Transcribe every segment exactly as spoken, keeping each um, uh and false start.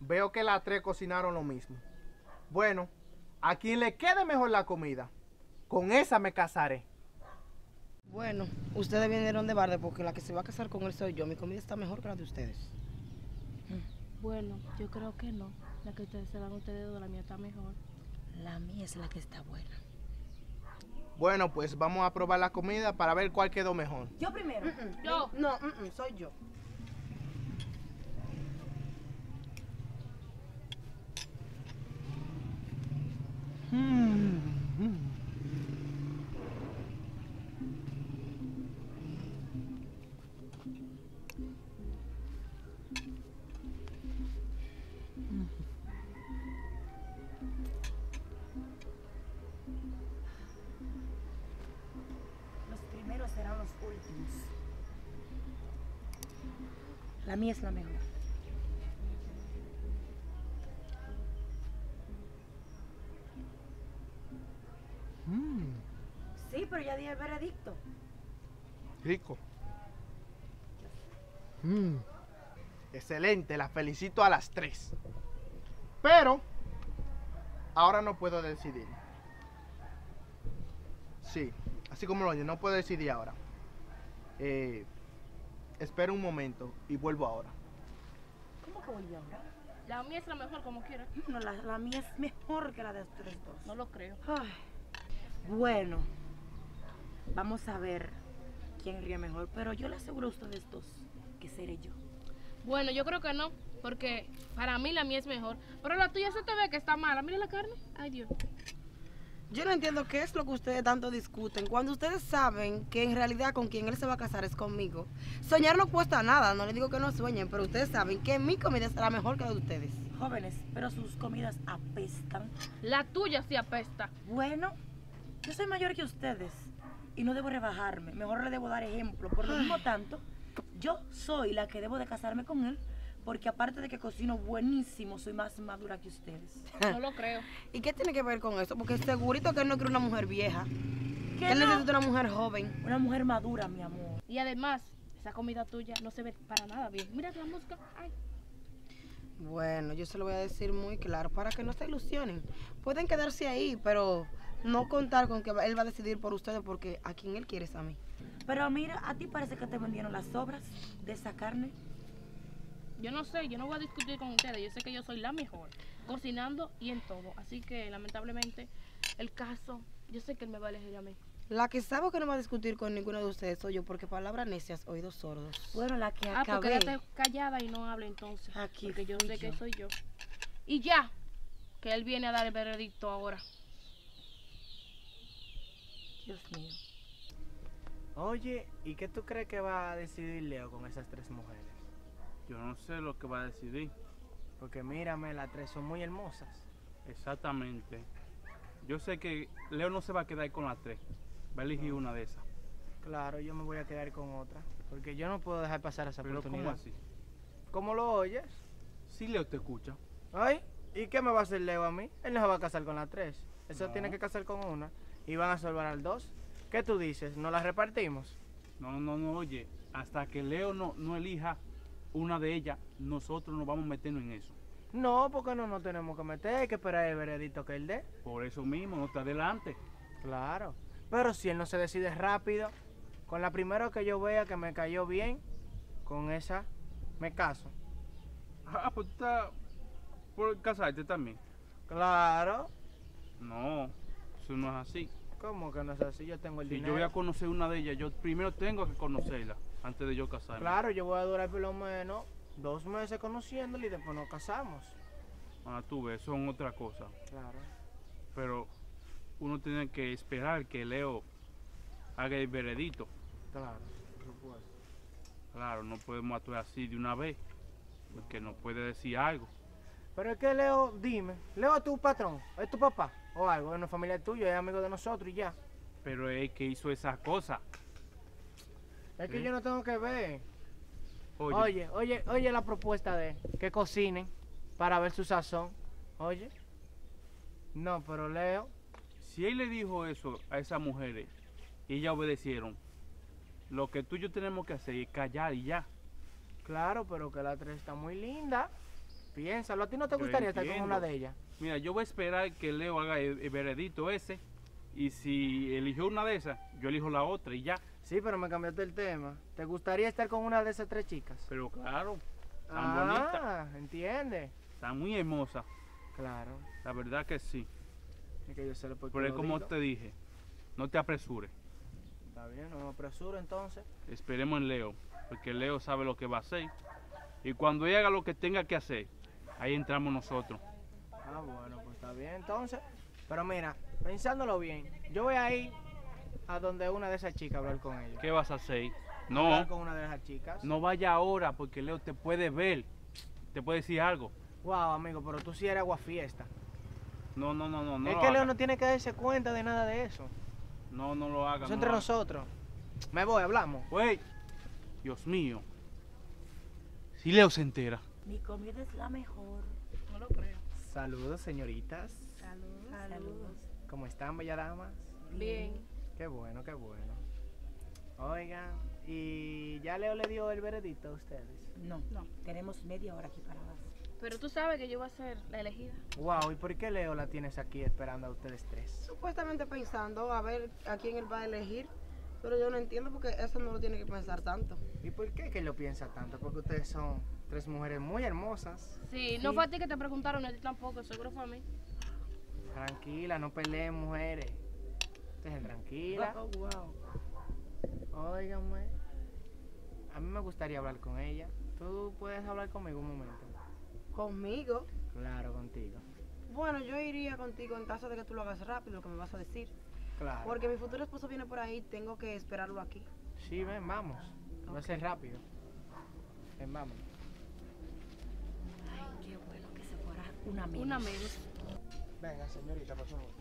Veo que las tres cocinaron lo mismo. Bueno, a quien le quede mejor la comida, con esa me casaré. Bueno, ustedes vinieron de barde porque la que se va a casar con él soy yo. Mi comida está mejor que la de ustedes. Bueno, yo creo que no. La que ustedes se dan ustedes dos, la mía está mejor. La mía es la que está buena. Bueno, pues vamos a probar la comida para ver cuál quedó mejor. Yo primero. Yo. No, mm, mm, soy yo. Los primeros serán los últimos. La mía es la mejor. Mm, Sí, pero ya di el veredicto. rico. Mm, excelente, las felicito a las tres. Pero ahora no puedo decidir. Sí, así como lo oye, no puedo decidir ahora. Eh, espera un momento y vuelvo ahora. ¿Cómo que volvió ahora? La mía es la mejor como quiera. No, la, la mía es mejor que la de ustedes dos. No lo creo. Ay, bueno, vamos a ver quién ríe mejor, pero yo le aseguro a ustedes dos que seré yo. Bueno, yo creo que no, porque para mí la mía es mejor. Pero la tuya se te ve que está mala. Mira la carne. Ay, Dios. Yo no entiendo qué es lo que ustedes tanto discuten cuando ustedes saben que en realidad con quien él se va a casar es conmigo. Soñar no cuesta nada, no les digo que no sueñen, pero ustedes saben que mi comida será mejor que la de ustedes. Jóvenes, pero sus comidas apestan. La tuya sí apesta. Bueno, yo soy mayor que ustedes y no debo rebajarme, mejor le debo dar ejemplo. Por lo mismo tanto, yo soy la que debo de casarme con él, porque aparte de que cocino buenísimo, soy más madura que ustedes. No lo creo. ¿Y qué tiene que ver con eso? Porque segurito que él no quiere una mujer vieja. ¿Qué Él no? necesita una mujer joven. Una mujer madura, mi amor. Y además, esa comida tuya no se ve para nada bien. Mira la mosca. Ay. Bueno, yo se lo voy a decir muy claro para que no se ilusionen. Pueden quedarse ahí, pero no contar con que él va a decidir por ustedes porque a quien él quiere es a mí. Pero mira, ¿a ti parece que te vendieron las sobras de esa carne? Yo no sé, yo no voy a discutir con ustedes. Yo sé que yo soy la mejor, cocinando y en todo. Así que, lamentablemente, el caso, yo sé que él me va a elegir a mí. La que sabe que no va a discutir con ninguno de ustedes soy yo, porque palabras necias, oídos sordos. Bueno, la que Ah, pues quédate callada y no hable entonces. Aquí porque yo fui sé que yo. soy yo. Y ya, que él viene a dar el veredicto ahora. Dios mío. Oye, ¿y qué tú crees que va a decidir Leo con esas tres mujeres? Yo no sé lo que va a decidir. Porque mírame, las tres son muy hermosas. Exactamente. Yo sé que Leo no se va a quedar con las tres. Va a elegir una de esas. Claro, yo me voy a quedar con otra. Porque yo no puedo dejar pasar esa Pero oportunidad. ¿cómo así? ¿Cómo lo oyes? Si Leo te escucha. Ay, ¿y qué me va a hacer Leo a mí? Él no se va a casar con las tres. Él se No. tiene que casar con una. Y van a salvar al dos. ¿Qué tú dices? ¿Nos las repartimos? No, no, no, oye. Hasta que Leo no, no elija una de ellas, nosotros nos vamos metiendo en eso. No, porque no nos tenemos que meter. Hay que esperar el veredicto que él dé. Por eso mismo, no te adelante. Claro. Pero si él no se decide rápido, con la primera que yo vea que me cayó bien, con esa me caso. Ah, pues tú estás por casarte también. Claro. No, eso no es así. ¿Cómo que no es así? Yo tengo el Si dinero. yo voy a conocer una de ellas, yo primero tengo que conocerla antes de yo casarme. Claro, yo voy a durar por lo menos dos meses conociéndole y después nos casamos. Ah, tú ves, son otra cosa. Claro. Pero uno tiene que esperar que Leo haga el veredicto. Claro, por supuesto. Claro, no podemos actuar así de una vez, porque nos puede decir algo. Pero es que Leo, dime, Leo es tu patrón, es tu papá o algo, es una familia tuya, es amigo de nosotros y ya. Pero es que hizo esas cosas. Es que ¿Sí? yo no tengo que ver. Oye, Oye, oye, oye la propuesta de que cocinen para ver su sazón. Oye. No, pero Leo, si él le dijo eso a esas mujeres y ellas obedecieron, lo que tú y yo tenemos que hacer es callar y ya. claro, pero que la tres está muy linda. Piénsalo, ¿a ti no te Yo gustaría estar con entiendo. una de ellas? Mira, yo voy a esperar que Leo haga el, el veredicto ese. Y si eligió una de esas, yo elijo la otra y ya. Sí, pero me cambiaste el tema. ¿Te gustaría estar con una de esas tres chicas? Pero claro, tan bonita, Ah, ¿entiendes? está muy hermosa. Claro. La verdad que sí. Es que yo sé por qué Pero es lo como digo. te dije, no te apresures. Está bien, no me apresuro entonces. Esperemos en Leo, porque Leo sabe lo que va a hacer. Y cuando él haga lo que tenga que hacer, ahí entramos nosotros. Ah, bueno, pues está bien entonces. Pero mira, pensándolo bien, yo voy a ir a donde una de esas chicas a hablar con ella. ¿Qué vas a hacer? Hablar No, con una de esas chicas. no vaya ahora, porque Leo te puede ver, te puede decir algo. Wow, amigo, pero tú sí eres aguafiesta. No, no, no, no, no. es lo que Leo haga. no tiene que darse cuenta de nada de eso. No, no lo haga. Eso no entre lo haga. nosotros. Me voy, hablamos. Güey, Dios mío. Si Leo se entera. Mi comida es la mejor. No lo creo. Saludos, señoritas. Saludos. Saludos. ¿Cómo están, bella damas? Bien. Qué bueno, qué bueno. Oigan, ¿y ya Leo le dio el veredicto a ustedes? No, No. tenemos media hora aquí paradas. Pero tú sabes que yo voy a ser la elegida. Wow, ¿y por qué Leo la tienes aquí esperando a ustedes tres? Supuestamente pensando a ver a quién él va a elegir, pero yo no entiendo porque eso no lo tiene que pensar tanto. ¿Y por qué que lo piensa tanto? Porque ustedes son tres mujeres muy hermosas. Sí, no fue a ti que te preguntaron, ni a ti tampoco, seguro fue a mí. Tranquila, no peleen, mujeres. Ustedes tranquila. Oh, wow. Óigame. A mí me gustaría hablar con ella. ¿Tú puedes hablar conmigo un momento? ¿Conmigo? Claro, contigo. Bueno, yo iría contigo en caso de que tú lo hagas rápido, lo que me vas a decir. Claro. Porque mi futuro esposo viene por ahí, tengo que esperarlo aquí. Sí, ven, vamos. Va a ser rápido. Ven, vamos. Ay, qué bueno que se fuera una menos. Una menos. Venga, señorita, por favor.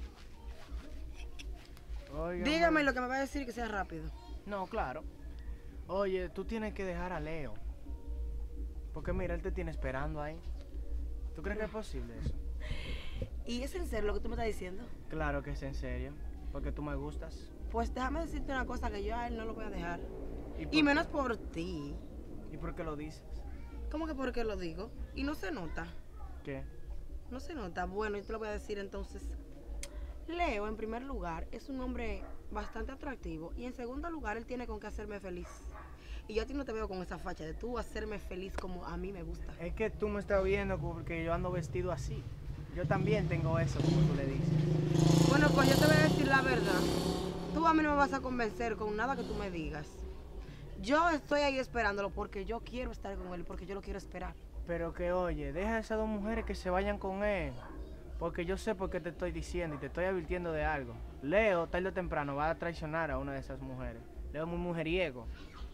Óigame. Dígame lo que me va a decir y que sea rápido. No, claro. Oye, tú tienes que dejar a Leo. Porque mira, él te tiene esperando ahí. ¿Tú crees que es posible eso? ¿Y es en serio lo que tú me estás diciendo? Claro que es en serio. Porque tú me gustas. Pues déjame decirte una cosa, que yo a él no lo voy a dejar. ¿Y, por Y qué? menos por ti. ¿Y por qué lo dices? ¿Cómo que por qué lo digo? Y no se nota. ¿Qué? No se nota. Bueno, yo te lo voy a decir entonces. Leo, en primer lugar, es un hombre bastante atractivo. Y en segundo lugar, él tiene con qué hacerme feliz. Y yo a ti no te veo con esa facha de tú hacerme feliz como a mí me gusta. Es que tú me estás viendo porque yo ando vestido así. Yo también tengo eso, como tú le dices. Bueno, pues yo te voy a decir la verdad. Tú a mí no me vas a convencer con nada que tú me digas. Yo estoy ahí esperándolo porque yo quiero estar con él, porque yo lo quiero esperar. Pero que oye, deja a esas dos mujeres que se vayan con él. Porque yo sé por qué te estoy diciendo y te estoy advirtiendo de algo. Leo, tarde o temprano, va a traicionar a una de esas mujeres. Leo es muy mujeriego.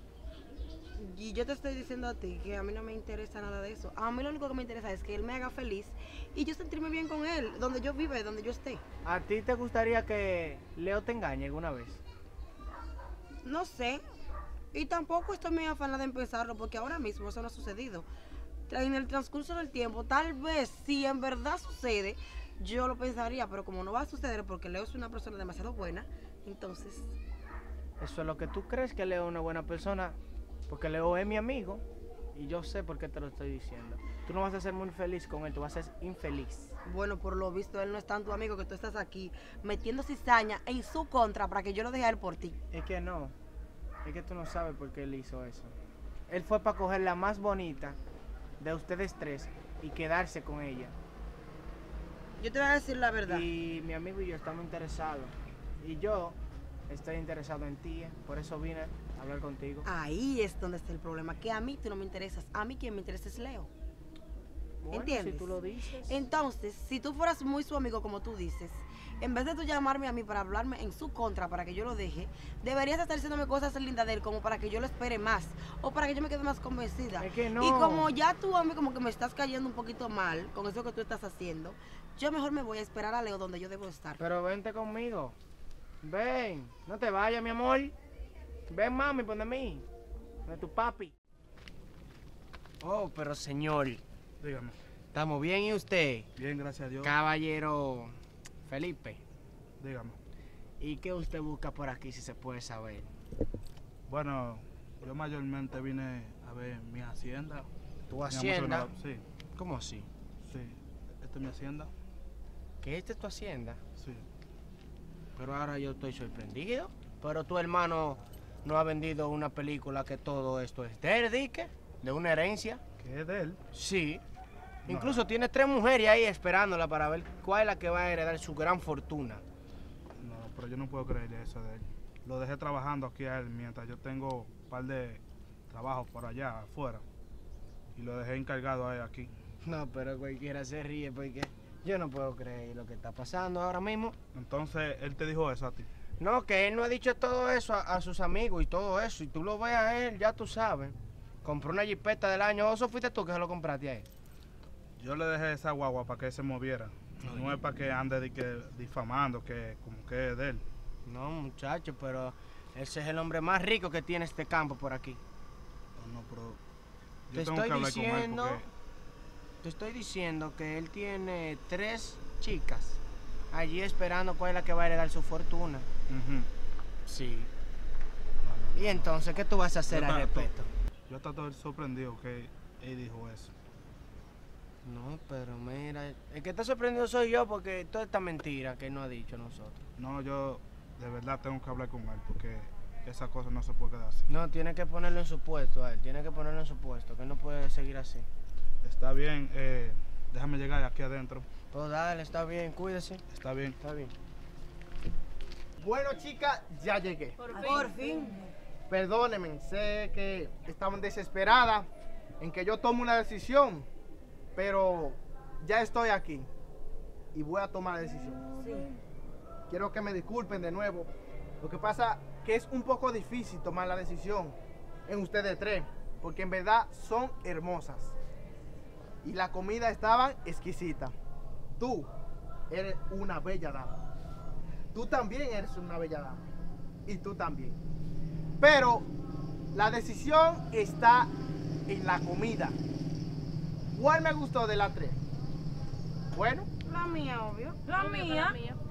Y yo te estoy diciendo a ti que a mí no me interesa nada de eso. A mí lo único que me interesa es que él me haga feliz y yo sentirme bien con él, donde yo vive, donde yo esté. ¿A ti te gustaría que Leo te engañe alguna vez? No sé. Y tampoco estoy muy afanada en pensarlo porque ahora mismo eso no ha sucedido. Tra- En el transcurso del tiempo, tal vez si en verdad sucede, yo lo pensaría, pero como no va a suceder porque Leo es una persona demasiado buena, entonces... Eso es lo que tú crees, que Leo es una buena persona. Porque Leo es mi amigo y yo sé por qué te lo estoy diciendo. Tú no vas a ser muy feliz con él, tú vas a ser infeliz. Bueno, por lo visto, él no es tan tu amigo que tú estás aquí metiendo cizaña en su contra para que yo lo deje a él por ti. Es que no, es que tú no sabes por qué él hizo eso. Él fue para coger la más bonita de ustedes tres y quedarse con ella. Yo te voy a decir la verdad. Y mi amigo y yo estamos interesados. Y yo estoy interesado en ti, eh, por eso vine a hablar contigo. Ahí es donde está el problema, que a mí tú no me interesas. A mí quien me interesa es Leo. Bueno, ¿entiendes? Si tú lo dices. Entonces, si tú fueras muy su amigo como tú dices, en vez de tú llamarme a mí para hablarme en su contra para que yo lo deje, deberías estar diciéndome cosas lindas de él como para que yo lo espere más o para que yo me quede más convencida. Es que no. Y como ya tú a mí como que me estás cayendo un poquito mal con eso que tú estás haciendo, yo mejor me voy a esperar a Leo donde yo debo estar. Pero vente conmigo. Ven, no te vayas, mi amor. Ven, mami, pon de mí. De tu papi. Oh, pero señor, Dígame. ¿estamos bien y usted? Bien, gracias a Dios. Caballero Felipe. Dígame. ¿Y qué usted busca por aquí, si se puede saber? Bueno, yo mayormente vine a ver mi hacienda. ¿Tu Teníamos hacienda? una- sí, ¿Cómo así? Sí, esta es mi hacienda. ¿Que esta es tu hacienda? Sí. Pero ahora yo estoy sorprendido. Pero tu hermano no ha vendido una película que todo esto es de él, dique, de una herencia. ¿Qué es de él? Sí. No. Incluso tiene tres mujeres ahí esperándola para ver cuál es la que va a heredar su gran fortuna. No, pero yo no puedo creerle eso de él. Lo dejé trabajando aquí a él mientras yo tengo un par de trabajos por allá afuera. Y lo dejé encargado a él aquí. No, pero cualquiera se ríe porque yo no puedo creer lo que está pasando ahora mismo. Entonces, él te dijo eso a ti. No, que él no ha dicho todo eso a, a sus amigos y todo eso. Y tú lo ves a él, ya tú sabes. Compró una jipeta del año. ¿O eso fuiste tú que se lo compraste a él? Yo le dejé esa guagua para que él se moviera. No, no es para que ande de que difamando, que como que es de él. No, muchacho, pero ese es el hombre más rico que tiene este campo por aquí. No, no, pero yo Te tengo estoy que hablar con él diciendo, porque te estoy diciendo que él tiene tres chicas allí esperando cuál es la que va a heredar su fortuna. Ujú. Sí. No, no. Y entonces, ¿qué tú vas a hacer Yo al ta- to- respecto? Yo estaba todo sorprendido que él dijo eso. No, pero mira, el que está sorprendido soy yo porque toda esta mentira que él no ha dicho nosotros. No, yo de verdad tengo que hablar con él porque esa cosa no se puede quedar así. No, tiene que ponerlo en su puesto a él, tiene que ponerlo en su puesto, que él no puede seguir así. Está bien, eh, déjame llegar aquí adentro. Pues dale, está bien, cuídese. Está bien. Está bien. Bueno, chicas, ya llegué. Por fin. Por fin. Perdónenme, sé que estaban desesperadas en que yo tome una decisión, pero ya estoy aquí y voy a tomar la decisión. Sí. Quiero que me disculpen de nuevo. Lo que pasa que es un poco difícil tomar la decisión en ustedes tres, porque en verdad son hermosas y la comida estaba exquisita. Tú eres una bella dama. Tú también eres una bella dama. Y tú también. Pero la decisión está en la comida. ¿Cuál me gustó de las tres? Bueno, La mía, obvio. La Obvio que mía. la mía.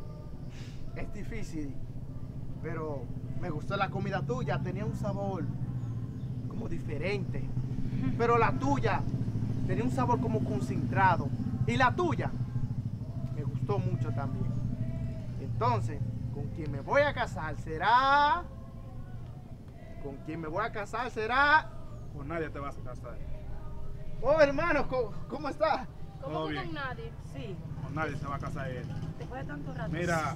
es difícil, pero me gustó la comida tuya. Tenía un sabor como diferente. Pero la tuya tenía un sabor como concentrado. Y la tuya me gustó mucho también. Entonces, con quien me voy a casar será... Con quien me voy a casar será... Pues nadie te va a casar. Oh, hermano, ¿cómo, cómo estás? ¿Cómo Todo que bien. con nadie? Sí, Con nadie se va a casar él. después de tanto rato. Mira,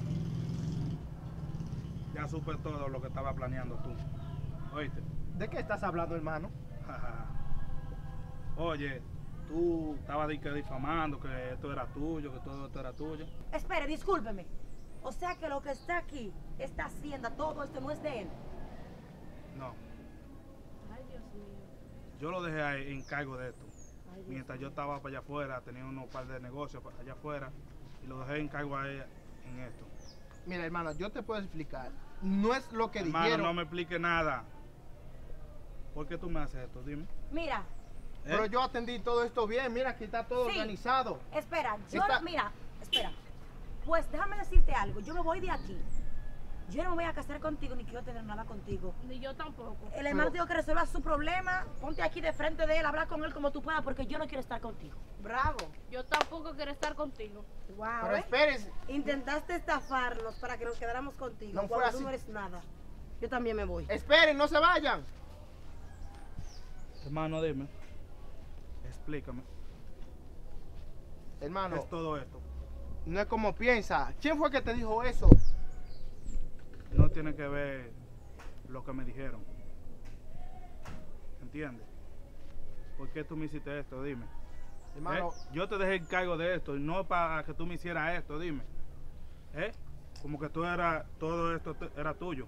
ya supe todo lo que estaba planeando tú. ¿Oíste? ¿De qué estás hablando, hermano? Oye, tú estabas di- que difamando que esto era tuyo, que todo esto era tuyo. Espere, discúlpeme. O sea que lo que está aquí, esta hacienda, todo esto no es de él. No, Ay, Dios mío. yo lo dejé ahí en cargo de esto. Ay, Dios Mientras yo estaba para allá afuera, tenía unos par de negocios para allá afuera y lo dejé en cargo a ella en esto. Mira, hermano, yo te puedo explicar. No es lo que Hermano, dijeron. no me explique nada. ¿Por qué tú me haces esto? Dime. Mira, ¿Eh? Pero yo atendí todo esto bien. Mira, aquí está todo Sí. organizado. espera, yo Está- no- mira, espera. Pues déjame decirte algo, yo me voy de aquí. Yo no me voy a casar contigo ni quiero tener nada contigo. Ni yo tampoco. El hermano Pero- dijo que resuelva su problema, ponte aquí de frente de él, habla con él como tú puedas, porque yo no quiero estar contigo. Bravo. Yo tampoco quiero estar contigo. Wow. Pero ¿eh? espérense. Intentaste estafarnos para que nos quedáramos contigo. No fue cuando así. tú no eres nada. Yo también me voy. Esperen, no se vayan. Hermano, dime. Explícame. Hermano, ¿Qué es todo esto? no es como piensa. ¿Quién fue que te dijo eso? No tiene que ver lo que me dijeron. ¿Entiendes? ¿Por qué tú me hiciste esto? Dime. Hermano, ¿Eh? Yo te dejé el cargo de esto y no para que tú me hicieras esto, dime. ¿Eh? Como que tú eras, todo esto te- era tuyo.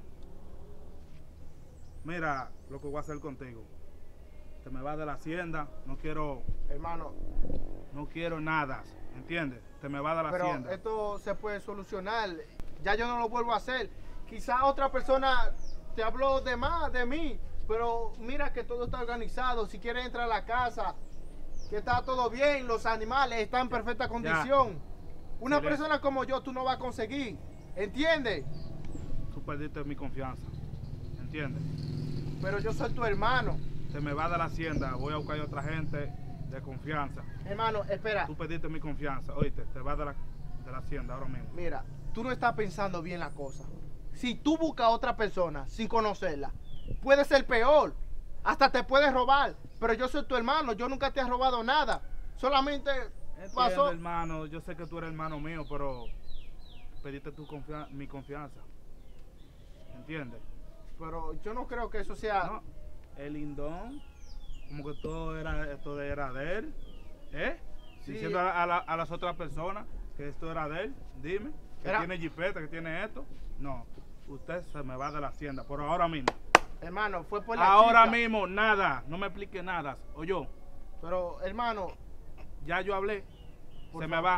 Mira lo que voy a hacer contigo. Te me vas de la hacienda, no quiero, hermano, no quiero nada, ¿entiendes? Te me vas de la pero hacienda. esto se puede solucionar. Ya yo no lo vuelvo a hacer. Quizá otra persona te habló de más de mí, pero mira que todo está organizado. Si quieres entrar a la casa, que está todo bien, los animales están en perfecta condición. Una Silencio. persona como yo tú no vas a conseguir, ¿entiendes? Tú perdiste mi confianza, ¿entiendes? Pero yo soy tu hermano. Te me vas de la hacienda, voy a buscar a otra gente de confianza. Hermano, espera. Tú pediste mi confianza, oíste, te vas de la, de la hacienda ahora mismo. Mira, tú no estás pensando bien la cosa. Si tú buscas a otra persona sin conocerla, puede ser peor. Hasta te puedes robar. Pero yo soy tu hermano, yo nunca te he robado nada. Solamente Entiendo, pasó. hermano, yo sé que tú eres hermano mío, pero pediste tu confia mi confianza. ¿Entiendes? Pero yo no creo que eso sea. No, el lindón, como que todo era, esto era de él, ¿eh? Sí. Diciendo a, a la- a las otras personas que esto era de él, dime, que Era- tiene jipeta, que tiene esto. No, usted se me va de la hacienda, por ahora mismo. Hermano, fue por la Ahora chica. mismo, nada, no me explique nada. O yo, Pero, hermano, ya yo hablé, Por se me favor. va.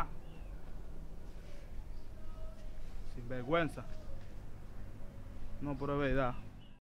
Sin vergüenza. No, pero es verdad.